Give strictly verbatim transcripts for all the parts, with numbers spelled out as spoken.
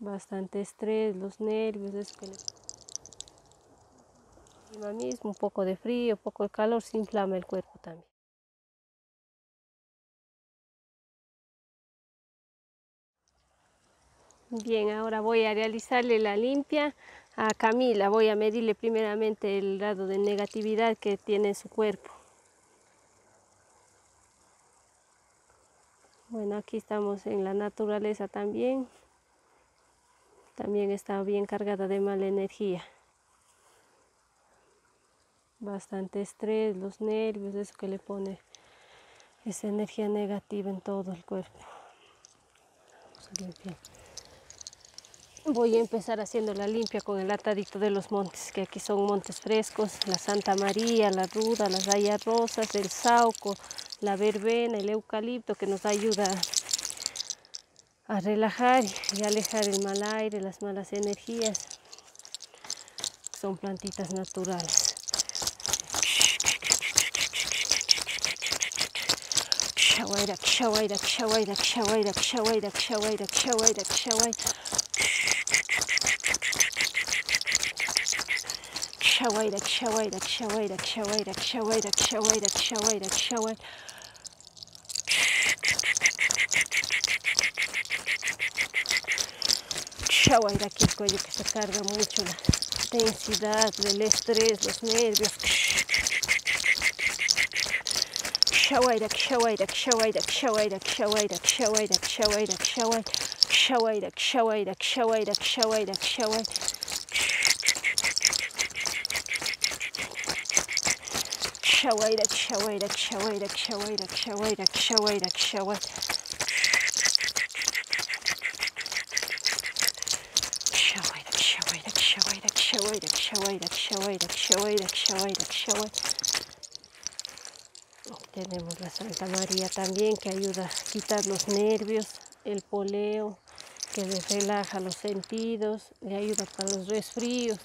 bastante estrés, los nervios, eso que le... Encima mismo, un poco de frío, un poco de calor, se inflama el cuerpo también. Bien, ahora voy a realizarle la limpia a Camila. Voy a medirle primeramente el grado de negatividad que tiene en su cuerpo. Bueno, aquí estamos en la naturaleza también. También está bien cargada de mala energía. Bastante estrés, los nervios, eso que le pone esa energía negativa en todo el cuerpo. Vamos a limpiar. Voy a empezar haciendo la limpia con el atadito de los montes, que aquí son montes frescos, la Santa María, la ruda, las hayas rosas, el sauco, la verbena, el eucalipto, que nos ayuda a relajar y alejar el mal aire, las malas energías. Son plantitas naturales. Kshawaira, kshawaira, kshawaira, kshawaira, kshawaira, kshawaira, kshawaira, kshawaira. Kshawaira, kshawaira, kshawaira, kshawaira, kshawaira, kshawaira, kshawaira, kshawaira. Kshawaira, aquí el cuello que se carga mucho, la densidad del estrés, los nervios. Kshawaira, kshawaira, kshawaira, kshawaira, kshawaira, kshawaira, kshawaira, kshawaira, kshawaira, kshawaira, kshawaira, kshawaira, kshawaira. Kshawaira, kshawaira, kshawaira, kshawaira, kshawaira, kshawaira, kshawaira. Kshawaira, kshawaira, kshawaira, kshawaira, kshawaira, kshawaira, kshawaira, kshawaira, kshawaira. Tenemos la Santa María también, que ayuda a quitar los nervios, el poleo, que le relaja los sentidos, le ayuda para los resfríos.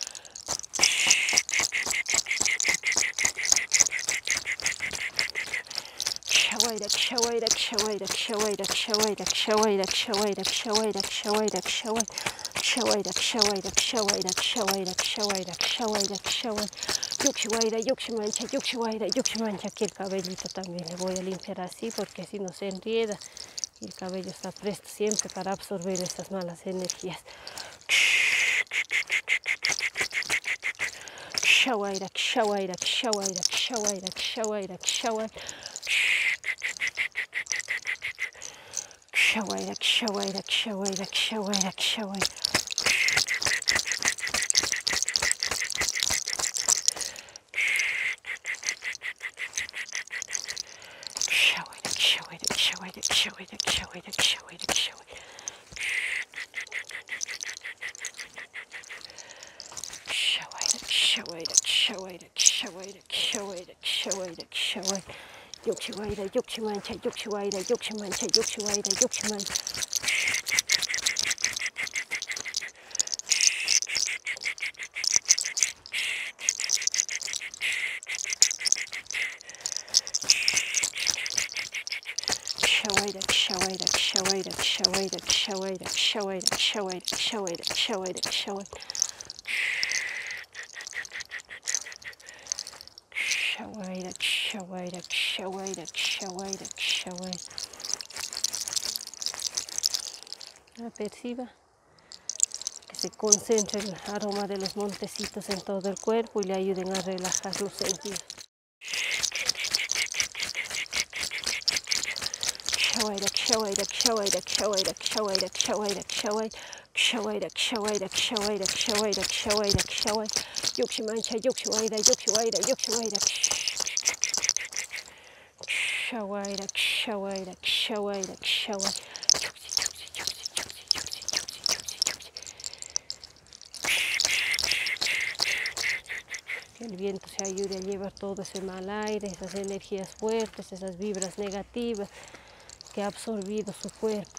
Kshawaira, kshawaira, kshawaira, kshawaira, kshawaira, kshawaira, kshawaira, kshawaira, kshawaira, kshawaira, kshawaira, kshawaira, kshawaira, kshawaira, kshawaira, kshawaira, kshawaira. Yukshiwaira, yukshimancha, yukshiwaira, yukshimancha. Aquí el cabellito también le voy a limpiar así, porque si no se enrieda y el cabello está presto siempre para absorber esas malas energías. Kshawaira, kshawaira, kshawaira, kshawaira, kshawaira, kshawaira. Kshawaira, kshawaira, kshawaira, kshawaira, kshawaira. Kshawaira, kshawaira, kshawaira, kshawaira, kshawaira. Kshawaira, kshawaira, kshawaira, kshawaira, kshawaira, kshawaira. Yukshiwaira, yukshimancha, yukshiwaira, yukshimancha, yukshiwaira, yukshimancha. Kshawaira, kshawaira, kshawaira, kshawaira, kshawaira, kshawaira, kshawaira, kshawaira, kshawaira, kshawaira. Kshawaira, kshawaira, kshawaira, kshawaira, kshawaira. Perciba que se concentre el aroma de los montecitos en todo el cuerpo y le ayuden a relajar los sentidos. Kshawaira, kshawaira, kshawaira, kshawaira, kshawaira, kshawaira, kshawaira, kshawaira, kshawaira, kshawaira, kshawaira, kshawaira, kshawaira. Yukshimancha, yukshiwaira, yukshiwaira, yukshiwaira. Kshawaira, kshawaira, kshawaira, kshawaira. Que el viento se ayude a llevar todo ese mal aire, esas energías fuertes, esas vibras negativas que ha absorbido su cuerpo.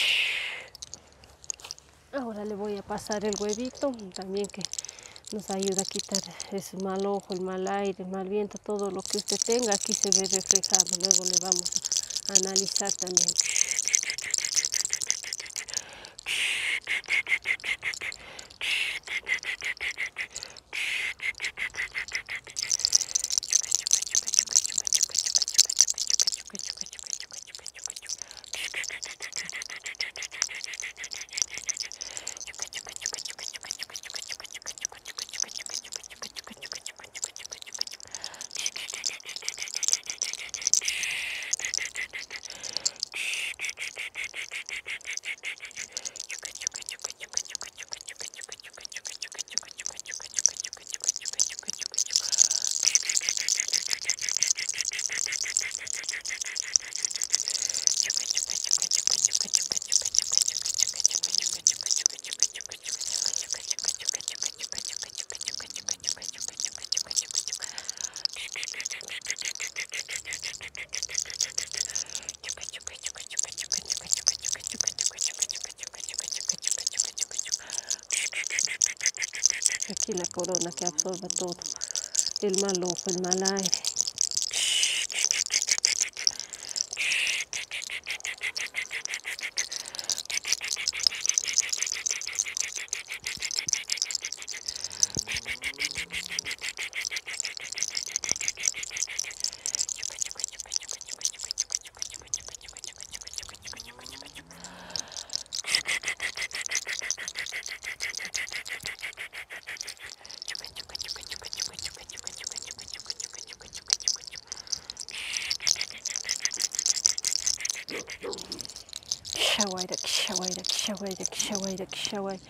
Ahora le voy a pasar el huevito, también que nos ayuda a quitar ese mal ojo, el mal aire, el mal viento, todo lo que usted tenga aquí se ve reflejado. Luego le vamos a analizar también. Aquí la corona que absorba todo, el mal ojo, el mal aire. Shawaira, shawaira, shawaira, shawaira, shawaira.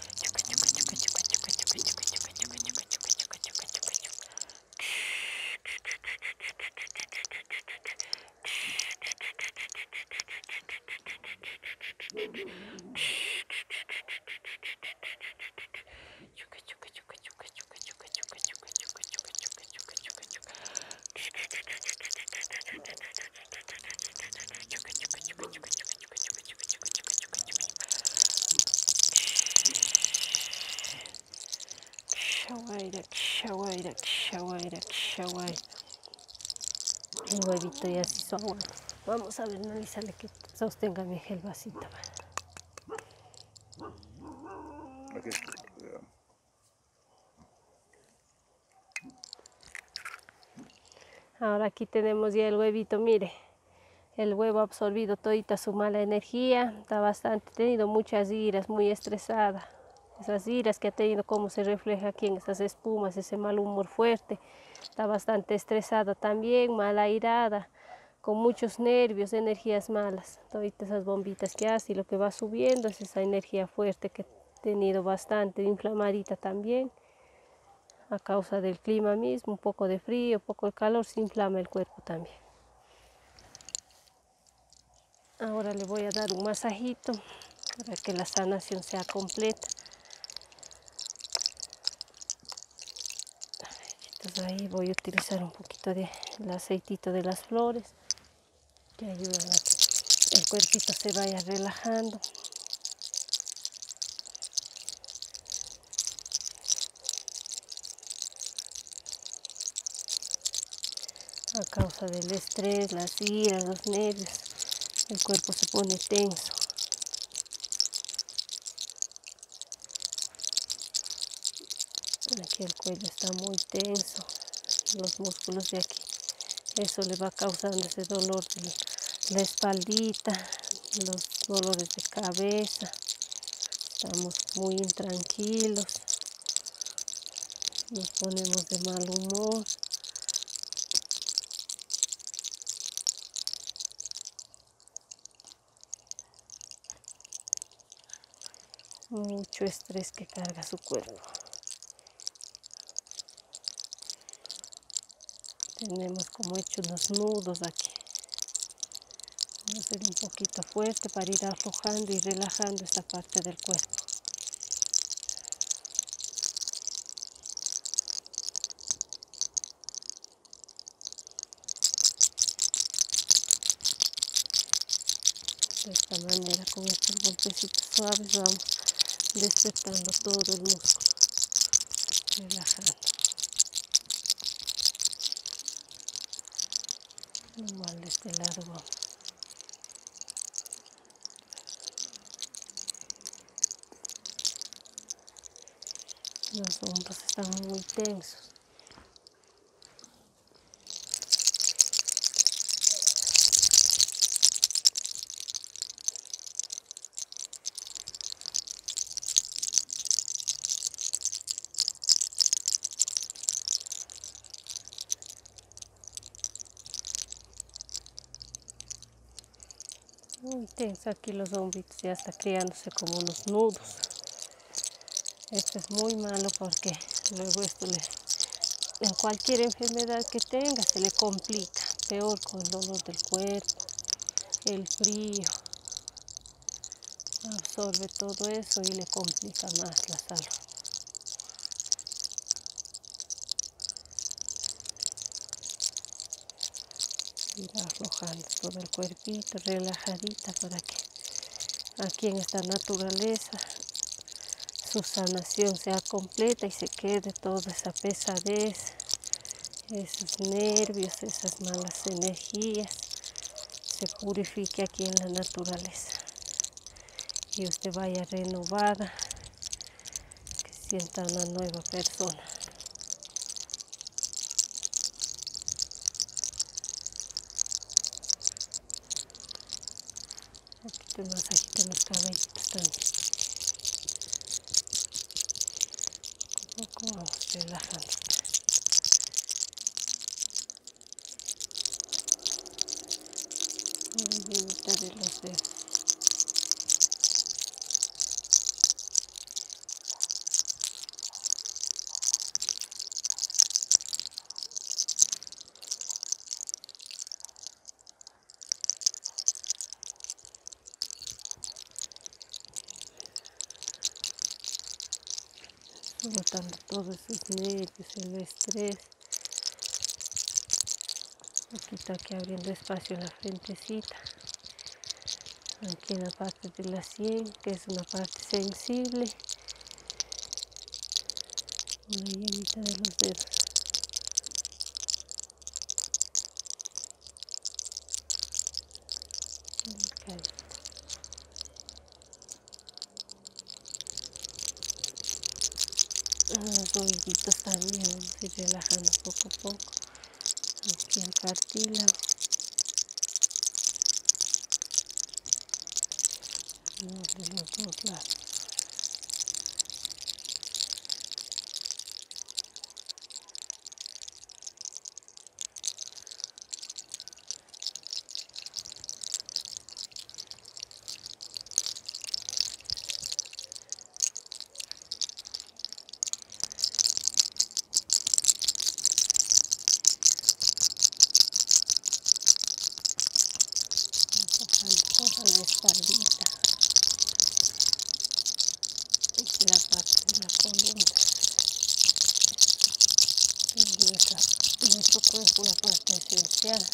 Shawaira, shawaira, shawaira, shawaira. El huevito ya se hizo agua. Vamos a ver, analizarle que sostenga mi el vasito. Okay. Ahora aquí tenemos ya el huevito, mire. El huevo ha absorbido todita su mala energía, está bastante, ha tenido muchas iras, muy estresada. Esas iras que ha tenido, como se refleja aquí en estas espumas, ese mal humor fuerte. Está bastante estresada también, mal airada, con muchos nervios, energías malas. Todita esas bombitas que hace y lo que va subiendo es esa energía fuerte que ha tenido bastante, inflamadita también. A causa del clima mismo, un poco de frío, un poco de calor, se inflama el cuerpo también. Ahora le voy a dar un masajito para que la sanación sea completa. Entonces ahí voy a utilizar un poquito del aceitito de las flores que ayudan a que el cuerpito se vaya relajando. A causa del estrés, las iras, los nervios, el cuerpo se pone tenso. Aquí el cuello está muy tenso, los músculos de aquí. Eso le va causando ese dolor de la espaldita, los dolores de cabeza. Estamos muy intranquilos, nos ponemos de mal humor. Mucho estrés que carga su cuerpo. Tenemos como hechos los nudos aquí. Vamos a hacer un poquito fuerte para ir aflojando y relajando esta parte del cuerpo. De esta manera, con estos golpecitos suaves, vamos despertando todo el músculo, relajando. Igual de este lado vamos. Los hombros están muy tensos. Muy tenso aquí los hombritos, ya está creándose como unos nudos. Esto es muy malo porque luego esto le, en cualquier enfermedad que tenga se le complica, peor con el dolor del cuerpo, el frío. Absorbe todo eso y le complica más la salud. Ir aflojando todo el cuerpito, relajadita, para que aquí en esta naturaleza su sanación sea completa y se quede toda esa pesadez, esos nervios, esas malas energías, se purifique aquí en la naturaleza y usted vaya renovada, que sienta una nueva persona. Aquí te masajito en los cabellitos también. Un poco vamos relajando. Muy de los dedos. Botando todos esos nervios, el estrés. Un poquito aquí abriendo espacio en la frentecita. Aquí en la parte de la sien, que es una parte sensible. Una llenita de los dedos. Los oíditos también, vamos a ir relajando poco a poco. Aquí el cartílago. De los dos lados. Toda la espaldita. Esta es la parte de la columna. Nuestra, nuestro cuerpo, la parte esencial.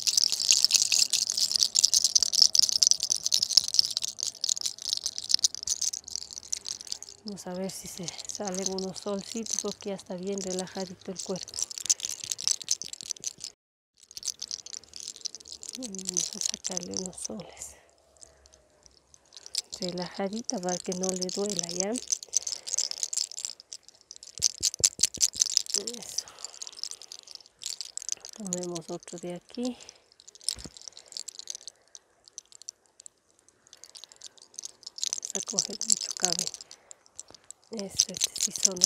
Vamos a ver si se salen unos solcitos, porque ya está bien relajadito el cuerpo. Vamos a sacarle unos soles. Relajadita para que no le duela, ¿ya? Eso. Tomemos otro de aquí. A coger mucho cabello. Eso, este sí solo.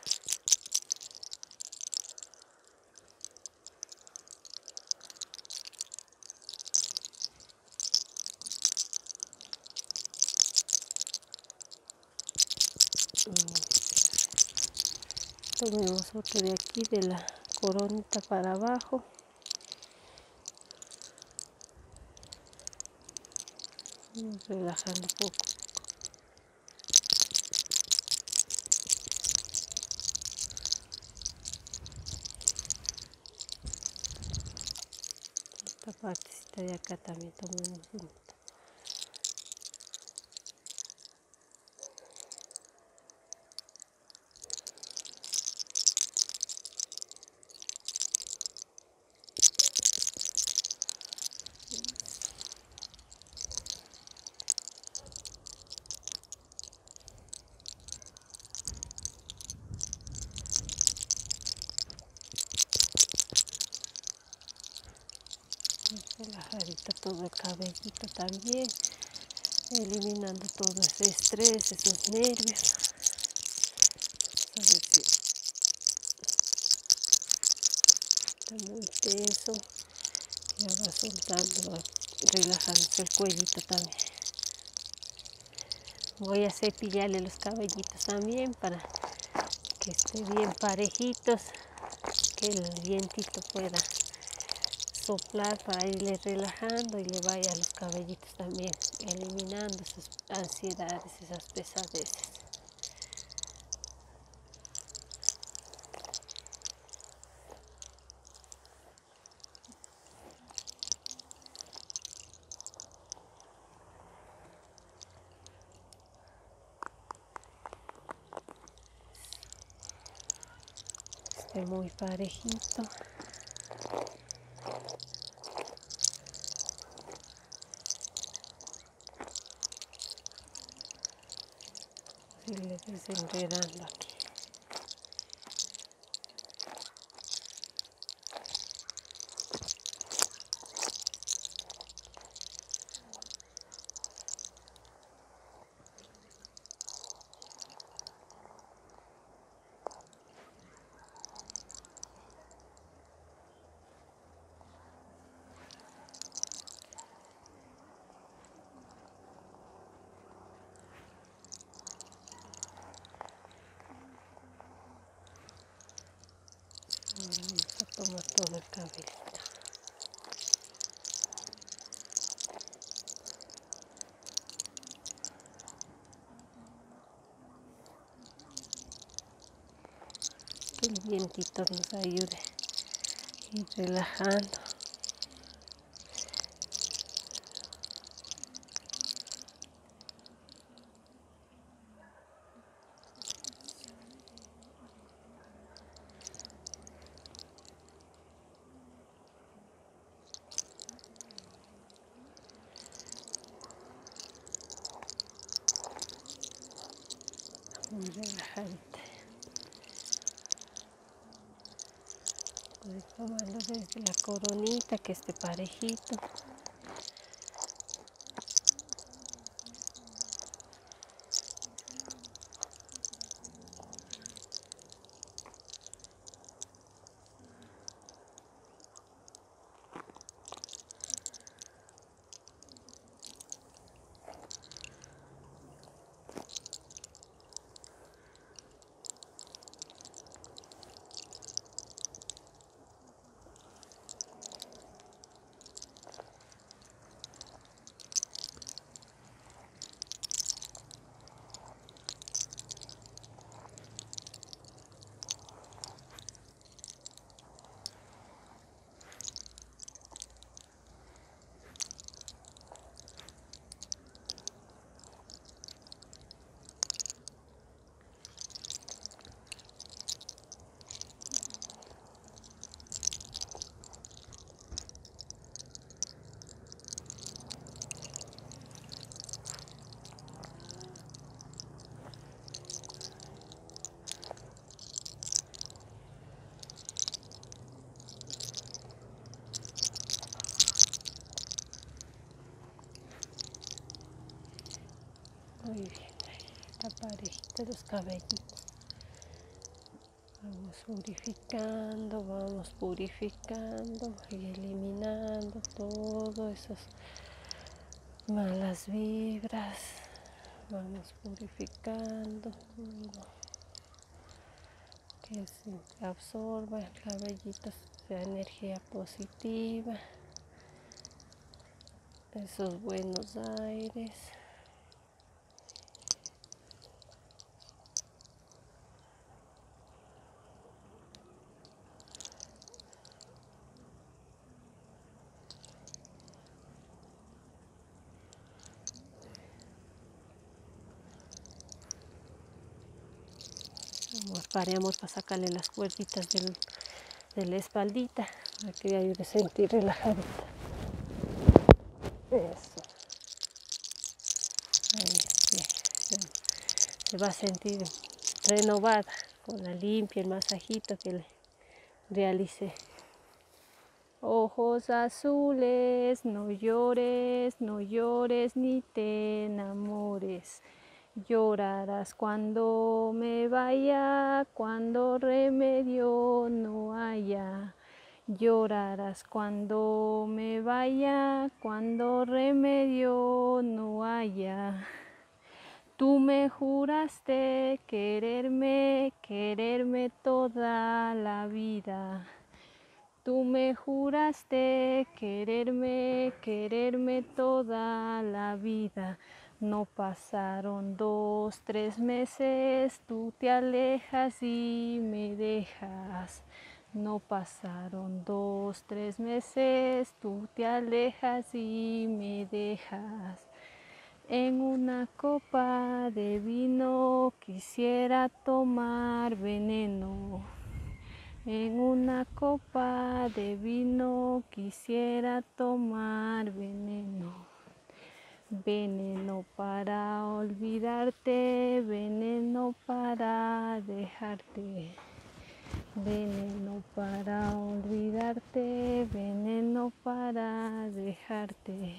Tomemos otro de aquí, de la coronita para abajo. Vamos relajando un poco. Esta partecita de acá también tomemos un. Relajadito todo el cabellito también, eliminando todo ese estrés, esos nervios. A ver si está muy tenso, ya va soltando, va relajándose el cuellito también. Voy a cepillarle los cabellitos también para que estén bien parejitos, que el vientito pueda soplar para irle relajando y le vaya a los cabellitos también, eliminando esas ansiedades, esas pesadeces. Esté muy parejito. Y le desenredando aquí. Vamos a tomar todo el cabello. Que el vientito nos ayude a ir relajando. Muy relajante. Puedes tomarlo desde la coronita, que esté parejito. Muy bien, ahí está parejita los cabellitos. Vamos purificando, vamos purificando y eliminando todas esas malas vibras. Vamos purificando todo, que se absorba el cabellito, esa energía positiva, esos buenos aires. Vamos, paremos para sacarle las cuerditas del, de la espaldita, para que le ayude a sentir relajadita. Eso. Ahí, bien. Se va a sentir renovada con la limpia, el masajito que le realicé. Ojos azules, no llores, no llores ni te enamores. Llorarás cuando me vaya, cuando remedio no haya. Llorarás cuando me vaya, cuando remedio no haya. Tú me juraste quererme, quererme toda la vida. Tú me juraste quererme, quererme toda la vida. No pasaron dos, tres meses, tú te alejas y me dejas. No pasaron dos, tres meses, tú te alejas y me dejas. En una copa de vino quisiera tomar veneno. En una copa de vino quisiera tomar veneno. Veneno para olvidarte, veneno para dejarte. Veneno para olvidarte, veneno para dejarte.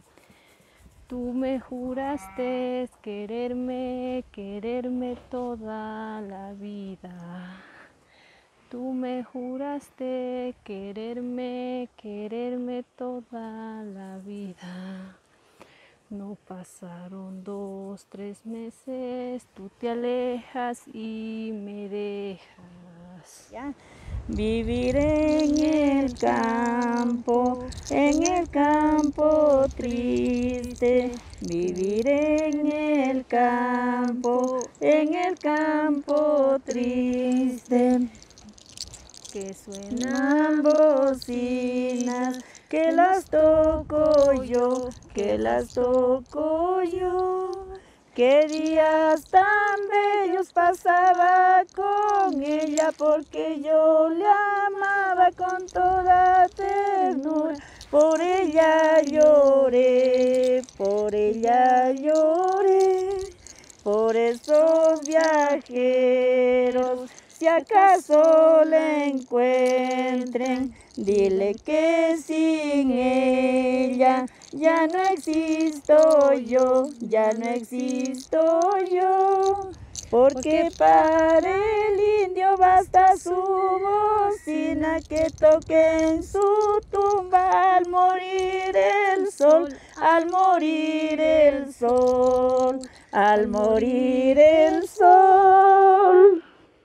Tú me juraste quererme, quererme toda la vida. Tú me juraste quererme, quererme toda la vida. No pasaron dos, tres meses, tú te alejas y me dejas. ¿Ya? Vivir en el campo, en el campo triste. Vivir en el campo, en el campo triste. Que Suenan bocinas, que las toco yo, que las toco yo. Qué días tan bellos pasaba con ella, porque yo le amaba con toda ternura. Por ella lloré, por ella lloré, por esos viajeros. Si acaso le encuentren, dile que sin ella ya no existo yo, ya no existo yo. Porque para el indio basta su bocina, que toque en su tumba al morir el sol, al morir el sol, al morir el sol.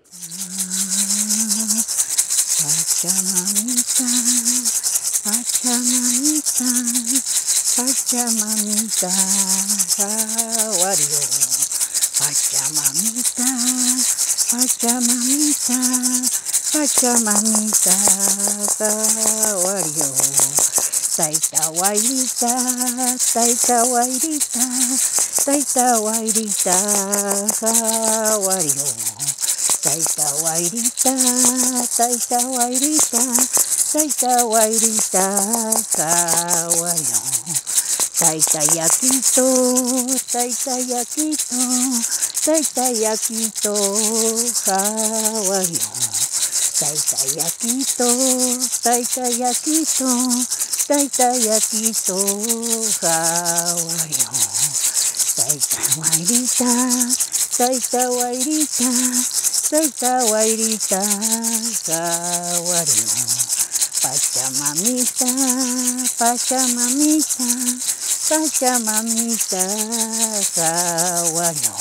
Pachamamita, Pachamamita, Pachamamita, Jaguario. Pachamamita, Pachamamita, Pachamamita, Jaguario. Taita guairita, taita guairita, taita guairita, Jaguario. Taita guairita, taita guairita, taita guairita, Jaguario. Taita yaquito, taita yaquito, taita yaquito, Jaguario. Taita yaquito, taita yaquito, taita yaquito, Jaguario. Taita guairita, taita guairita, taita guairita, Jaguario. Pachamamita, Pachamamita, Pachamamita, Jaguario.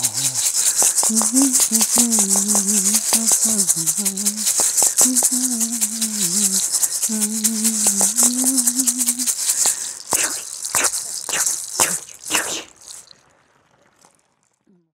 Mm-hmm.